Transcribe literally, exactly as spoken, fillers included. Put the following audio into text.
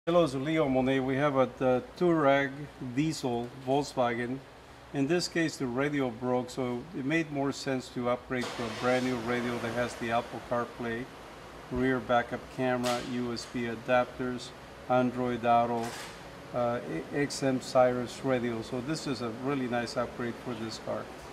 Hello, it's Leo Monney. We have a the Touareg diesel Volkswagen. In this case, the radio broke, so it made more sense to upgrade to a brand new radio that has the Apple CarPlay, rear backup camera, U S B adapters, Android Auto, uh, X M Cyrus radio. So this is a really nice upgrade for this car.